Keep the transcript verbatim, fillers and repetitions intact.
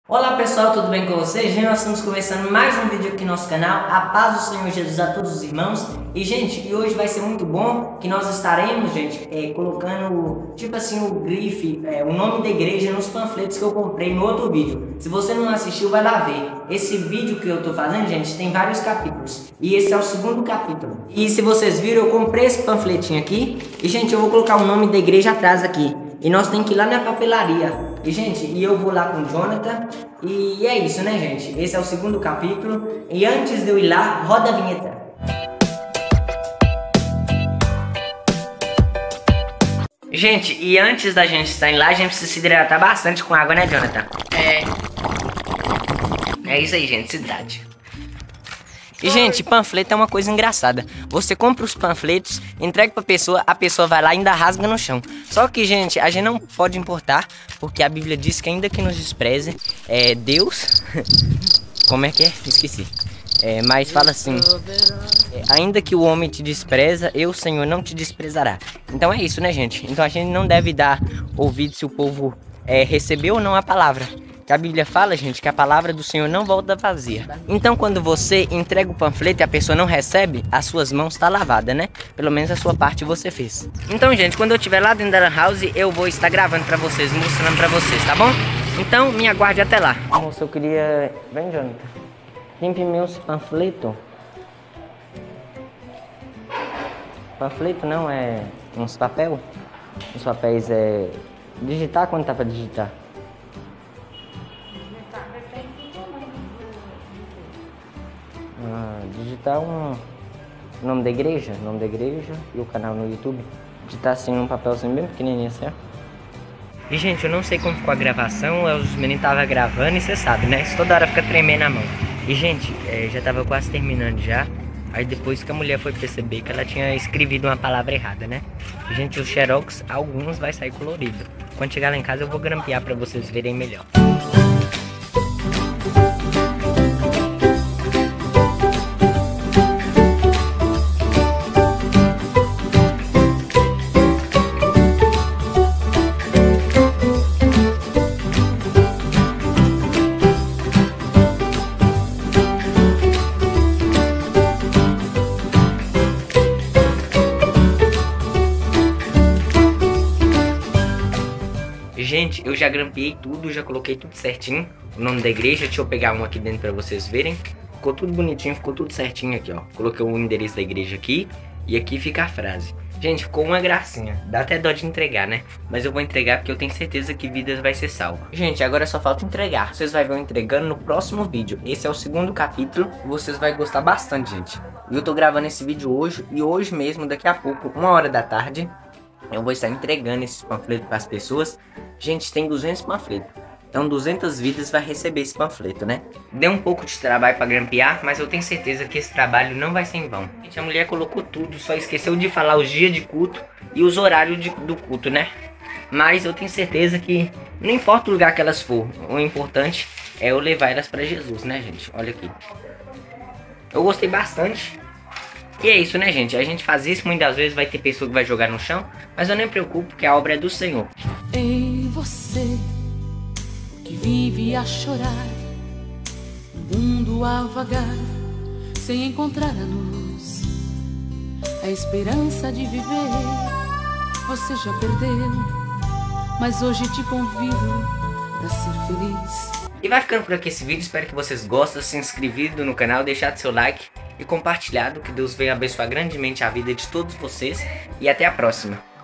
Olá pessoal, tudo bem com vocês? Gente, nós estamos começando mais um vídeo aqui no nosso canal. A paz do Senhor Jesus a todos os irmãos. E gente, e hoje vai ser muito bom que nós estaremos, gente, é, colocando, tipo assim, o grife, é, o nome da igreja nos panfletos que eu comprei no outro vídeo. Se você não assistiu, vai lá ver. Esse vídeo que eu tô fazendo, gente, tem vários capítulos. E esse é o segundo capítulo. E se vocês viram, eu comprei esse panfletinho aqui. E gente, eu vou colocar o nome da igreja atrás aqui. E nós temos que ir lá na papelaria. E gente, e eu vou lá com o Jonathan. E é isso, né, gente? Esse é o segundo capítulo. E antes de eu ir lá, roda a vinheta. Gente, e antes da gente estar lá, a gente precisa se hidratar bastante com água, né, Jonathan? É. É isso aí, gente, cidade. E, gente, panfleto é uma coisa engraçada. Você compra os panfletos, entrega pra pessoa, a pessoa vai lá e ainda rasga no chão. Só que, gente, a gente não pode importar, porque a Bíblia diz que ainda que nos despreze, é Deus... Como é que é? Esqueci. É, mas fala assim, é, ainda que o homem te despreza, eu, Senhor, não te desprezará. Então é isso, né, gente? Então a gente não deve dar ouvido se o povo é, recebeu ou não a palavra. Que a Bíblia fala, gente, que a palavra do Senhor não volta vazia. Então, quando você entrega o panfleto e a pessoa não recebe, as suas mãos estão lavadas, né? Pelo menos a sua parte você fez. Então, gente, quando eu estiver lá dentro da Lan House, eu vou estar gravando pra vocês, mostrando pra vocês, tá bom? Então, me aguarde até lá. Moça, eu queria... Vem, Jonathan. Imprimir uns panfletos. Panfleto não, é uns papel. Uns papéis é... Digitar, quando tá pra digitar? Ah, digitar um o nome da igreja, o nome da igreja e o canal no YouTube. Digitar assim num papelzinho bem pequenininho assim, ó. E gente, eu não sei como ficou a gravação, os meninos estavam gravando e você sabe, né? Isso toda hora fica tremendo a mão. E gente, é, já tava quase terminando já. Aí depois que a mulher foi perceber que ela tinha escrevido uma palavra errada, né? E, gente, os xerox, alguns vai sair colorido. Quando chegar lá em casa eu vou grampear pra vocês verem melhor. Gente, eu já grampeei tudo, já coloquei tudo certinho. O nome da igreja, deixa eu pegar um aqui dentro pra vocês verem. Ficou tudo bonitinho, ficou tudo certinho aqui, ó. Coloquei o endereço da igreja aqui e aqui fica a frase. Gente, ficou uma gracinha. Dá até dó de entregar, né? Mas eu vou entregar porque eu tenho certeza que vidas vai ser salva. Gente, agora só falta entregar. Vocês vão ver eu entregando no próximo vídeo. Esse é o segundo capítulo. Vocês vão gostar bastante, gente. Eu tô gravando esse vídeo hoje e hoje mesmo, daqui a pouco, uma hora da tarde, eu vou estar entregando esses panfletos para as pessoas. Gente, tem duzentos panfletos. Então duzentas vidas vai receber esse panfleto, né? Deu um pouco de trabalho para grampear, mas eu tenho certeza que esse trabalho não vai ser em vão. Gente, a mulher colocou tudo, só esqueceu de falar os dias de culto e os horários de, do culto, né? Mas eu tenho certeza que não importa o lugar que elas for, o importante é eu levar elas para Jesus, né, gente? Olha aqui. Eu gostei bastante. E é isso, né, gente? A gente faz isso, muitas vezes vai ter pessoa que vai jogar no chão, mas eu nem me preocupo, porque a obra é do Senhor. Em você, que vive a chorar, o mundo a vagar, sem encontrar a luz, a esperança de viver, você já perdeu, mas hoje te convido pra ser feliz. E vai ficando por aqui esse vídeo, espero que vocês gostem, se inscrevido no canal, deixado seu like e compartilhado, que Deus venha abençoar grandemente a vida de todos vocês e até a próxima.